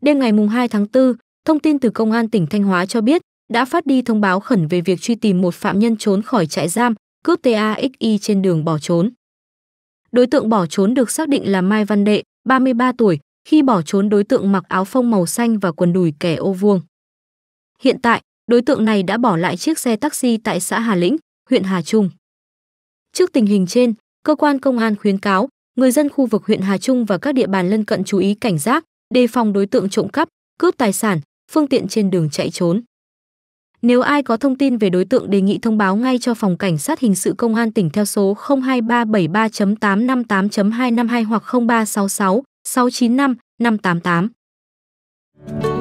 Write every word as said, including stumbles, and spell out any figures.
Đêm ngày hai tháng tư, thông tin từ Công an tỉnh Thanh Hóa cho biết đã phát đi thông báo khẩn về việc truy tìm một phạm nhân trốn khỏi trại giam, cướp tê a ích i trên đường bỏ trốn. Đối tượng bỏ trốn được xác định là Mai Văn Đệ, ba mươi ba tuổi, khi bỏ trốn đối tượng mặc áo phông màu xanh và quần đùi kẻ ô vuông. Hiện tại, đối tượng này đã bỏ lại chiếc xe taxi tại xã Hà Lĩnh, huyện Hà Trung. Trước tình hình trên, cơ quan công an khuyến cáo người dân khu vực huyện Hà Trung và các địa bàn lân cận chú ý cảnh giác, đề phòng đối tượng trộm cắp, cướp tài sản, phương tiện trên đường chạy trốn. Nếu ai có thông tin về đối tượng đề nghị thông báo ngay cho Phòng Cảnh sát Hình sự Công an tỉnh theo số không hai ba bảy ba tám năm tám hai năm hai hoặc không ba sáu sáu sáu chín năm năm tám tám.